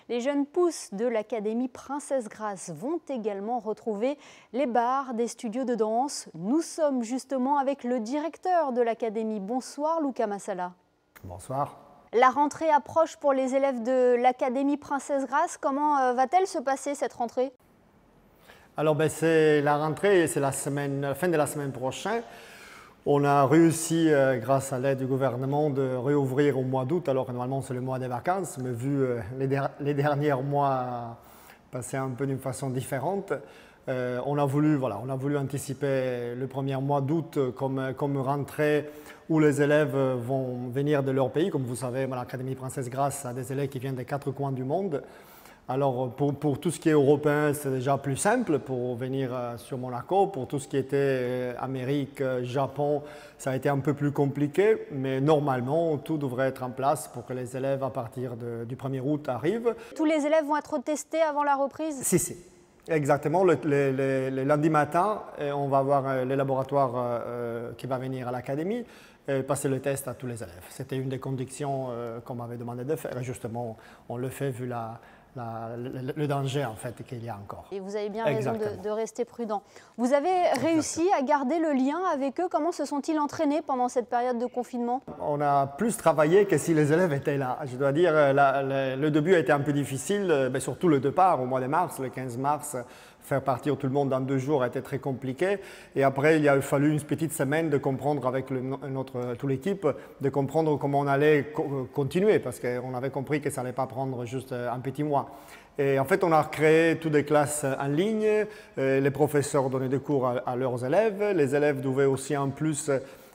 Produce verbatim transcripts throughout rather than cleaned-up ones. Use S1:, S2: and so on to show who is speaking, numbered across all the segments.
S1: Les jeunes pousses de l'Académie Princesse Grace vont également retrouver les bars des studios de danse. Nous sommes justement avec le directeur de l'Académie. Bonsoir Luca Massala.
S2: Bonsoir.
S1: La rentrée approche pour les élèves de l'Académie Princesse Grace. Comment euh, va-t-elle se passer cette rentrée?
S2: Alors ben, c'est la rentrée, c'est la semaine, la fin de la semaine prochaine. On a réussi, euh, grâce à l'aide du gouvernement, de réouvrir au mois d'août, alors que normalement c'est le mois des vacances, mais vu euh, les, der les derniers mois passer un peu d'une façon différente, euh, on, a voulu, voilà, on a voulu anticiper le premier mois d'août comme, comme rentrée où les élèves vont venir de leur pays. Comme vous savez, l'Académie Princesse Grace a des élèves qui viennent des quatre coins du monde. Alors pour, pour tout ce qui est européen, c'est déjà plus simple pour venir euh, sur Monaco. Pour tout ce qui était euh, Amérique, euh, Japon, ça a été un peu plus compliqué. Mais normalement, tout devrait être en place pour que les élèves à partir de, du premier août arrivent.
S1: Tous les élèves vont être testés avant la reprise?
S2: Si, si. Exactement. Le, le, le, le lundi matin, on va avoir euh, le laboratoire euh, qui va venir à l'académie et passer le test à tous les élèves. C'était une des conditions euh, qu'on m'avait demandé de faire. Et justement, on le fait vu la... La, le, le danger en fait qu'il y a encore.
S1: Et vous avez bien raison de, de rester prudent. Vous avez réussi Exactement. à garder le lien avec eux. Comment se sont-ils entraînés pendant cette période de confinement?
S2: On a plus travaillé que si les élèves étaient là. Je dois dire, la, la, le début a été un peu difficile, mais surtout le départ au mois de mars, le quinze mars. Faire partir tout le monde dans deux jours a été très compliqué. Et après, il a fallu une petite semaine de comprendre avec le, notre, toute l'équipe, de comprendre comment on allait co continuer, parce qu'on avait compris que ça n'allait pas prendre juste un petit mois. Et en fait, on a créé toutes des classes en ligne. Les professeurs donnaient des cours à, à leurs élèves. Les élèves devaient aussi en plus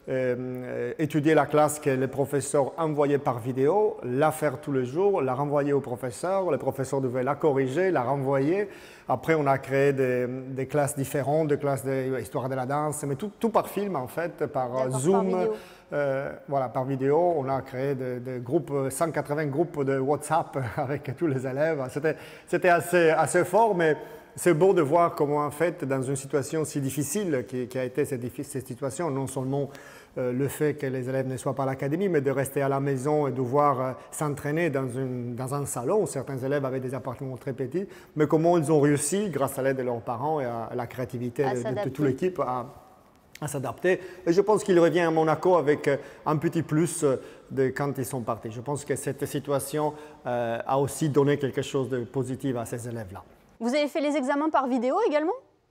S2: Euh, étudier la classe que les professeurs envoyaient par vidéo, la faire tous les jours, la renvoyer au professeur, les professeurs devaient la corriger, la renvoyer. Après, on a créé des, des classes différentes, des classes d'histoire de la danse, mais tout, tout par film en fait, par Zoom,
S1: par
S2: euh, voilà, par vidéo. On a créé des, des groupes, cent quatre-vingts groupes de WhatsApp avec tous les élèves. C'était assez, assez fort, mais c'est beau de voir comment, en fait, dans une situation si difficile qui, qui a été cette, cette situation, non seulement euh, le fait que les élèves ne soient pas à l'académie, mais de rester à la maison et de devoir euh, s'entraîner dans, dans un salon. Certains élèves avaient des appartements très petits, mais comment ils ont réussi, grâce à l'aide de leurs parents et à, à la créativité de, de, de toute l'équipe, à, à s'adapter. Et je pense qu'il revient à Monaco avec un petit plus de quand ils sont partis. Je pense que cette situation euh, a aussi donné quelque chose de positif à ces élèves-là.
S1: Vous avez fait les examens par vidéo également?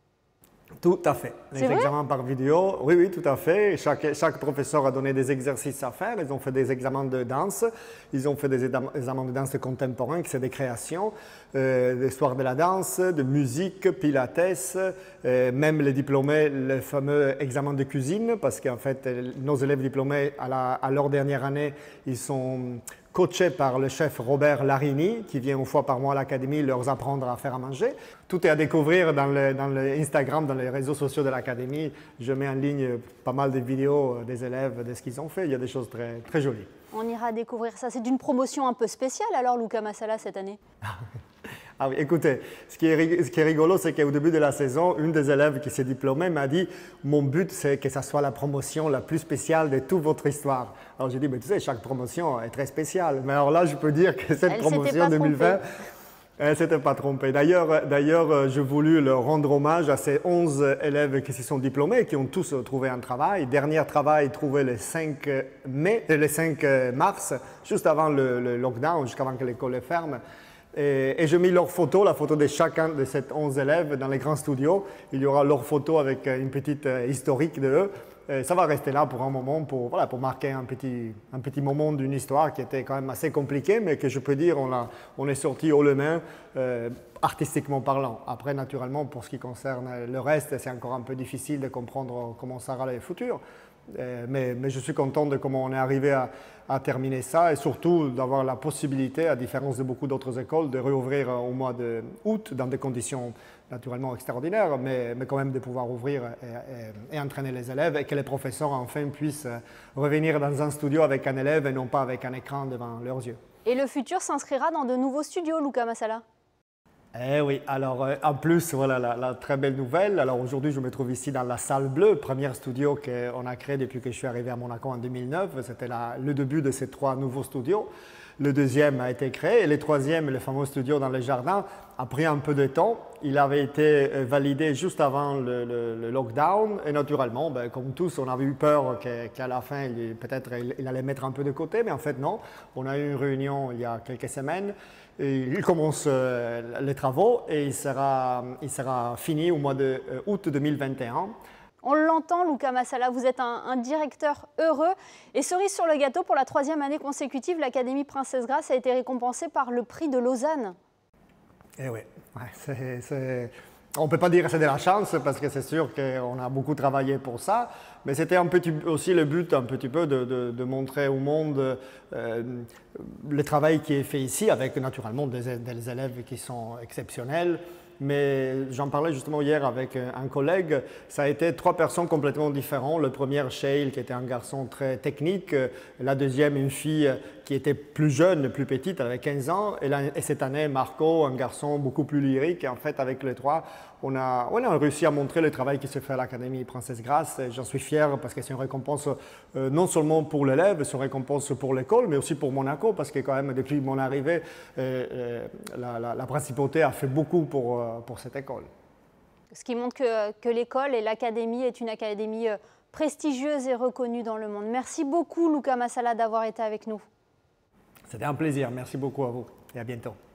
S2: Tout à fait. Les examens par vidéo, oui, oui, tout à fait. Chaque, chaque professeur a donné des exercices à faire. Ils ont fait des examens de danse. Ils ont fait des examens de danse contemporains, qui c'est des créations, euh, d'histoire de la danse, de musique, pilates, euh, même les diplômés, le fameux examen de cuisine, parce qu'en fait, nos élèves diplômés, à, la, à leur dernière année, ils sont coachés par le chef Robert Larini, qui vient une fois par mois à l'académie leur apprendre à faire à manger. Tout est à découvrir dans le, dans le Instagram, dans les réseaux sociaux de l'académie. Je mets en ligne pas mal de vidéos des élèves, de ce qu'ils ont fait. Il y a des choses très, très jolies.
S1: On ira découvrir ça. C'est une promotion un peu spéciale alors, Luca Massala, cette année?
S2: Ah oui, écoutez, ce qui est, ce qui est rigolo, c'est qu'au début de la saison, une des élèves qui s'est diplômée m'a dit « Mon but, c'est que ça soit la promotion la plus spéciale de toute votre histoire. » Alors j'ai dit « Tu sais, chaque promotion est très spéciale. » Mais alors là, je peux dire que cette
S1: Elle
S2: promotion deux mille vingt, elle ne s'était pas trompée. D'ailleurs, d'ailleurs, j'ai voulu leur rendre hommage à ces onze élèves qui se sont diplômés et qui ont tous trouvé un travail. Dernier travail trouvé le cinq mai, le cinq mars, juste avant le, le lockdown, jusqu'avant que l'école ferme. Et, et j'ai mis leur photo, la photo de chacun de ces onze élèves dans les grands studios. Il y aura leur photo avec une petite euh, historique de eux. Et ça va rester là pour un moment, pour, voilà, pour marquer un petit, un petit moment d'une histoire qui était quand même assez compliquée, mais que je peux dire, on, a, on est sorti haut les mains, euh, artistiquement parlant. Après, naturellement, pour ce qui concerne le reste, c'est encore un peu difficile de comprendre comment ça sera le futur. Euh, mais, mais je suis content de comment on est arrivé à, à terminer ça et surtout d'avoir la possibilité, à différence de beaucoup d'autres écoles, de réouvrir au mois d'août dans des conditions naturellement extraordinaires, mais, mais quand même de pouvoir ouvrir et, et, et entraîner les élèves et que les professeurs enfin puissent revenir dans un studio avec un élève et non pas avec un écran devant leurs yeux.
S1: Et le futur s'inscrira dans de nouveaux studios, Luca Massala?
S2: Eh oui, alors euh, en plus, voilà la, la très belle nouvelle. Alors aujourd'hui, je me trouve ici dans la salle bleue, premier studio qu'on a créé depuis que je suis arrivé à Monaco en deux mille neuf. C'était le début de ces trois nouveaux studios. Le deuxième a été créé et le troisième, le fameux studio dans les jardins, a pris un peu de temps. Il avait été validé juste avant le, le, le lockdown et naturellement, ben, comme tous, on avait eu peur qu'à la fin, peut-être il, il allait mettre un peu de côté, mais en fait non. On a eu une réunion il y a quelques semaines et il commence euh, les travaux et il sera, il sera fini au mois d'août deux mille vingt et un.
S1: On l'entend, Luca Massala, vous êtes un, un directeur heureux. Et cerise sur le gâteau, pour la troisième année consécutive, l'Académie Princesse Grace a été récompensée par le prix de Lausanne.
S2: Eh oui, ouais, c'est, c'est... on ne peut pas dire que c'est de la chance parce que c'est sûr qu'on a beaucoup travaillé pour ça, mais c'était un petit, aussi le but un petit peu de, de, de montrer au monde euh, le travail qui est fait ici avec naturellement des, des élèves qui sont exceptionnels. Mais j'en parlais justement hier avec un collègue, ça a été trois personnes complètement différentes. Le premier, Shale, qui était un garçon très technique. La deuxième, une fille qui était plus jeune, plus petite, elle avait quinze ans. Et, la, et cette année, Marco, un garçon beaucoup plus lyrique. Et en fait, avec les trois, on a, on a réussi à montrer le travail qui se fait à l'Académie Princesse Grace. J'en suis fier parce que c'est une récompense euh, non seulement pour l'élève, c'est une récompense pour l'école, mais aussi pour Monaco, parce que quand même, depuis mon arrivée, euh, euh, la, la, la principauté a fait beaucoup pour, euh, pour cette école.
S1: Ce qui montre que, que l'école et l'Académie est une académie prestigieuse et reconnue dans le monde. Merci beaucoup, Luca Massala, d'avoir été avec nous.
S2: C'était un plaisir. Merci beaucoup à vous et à bientôt.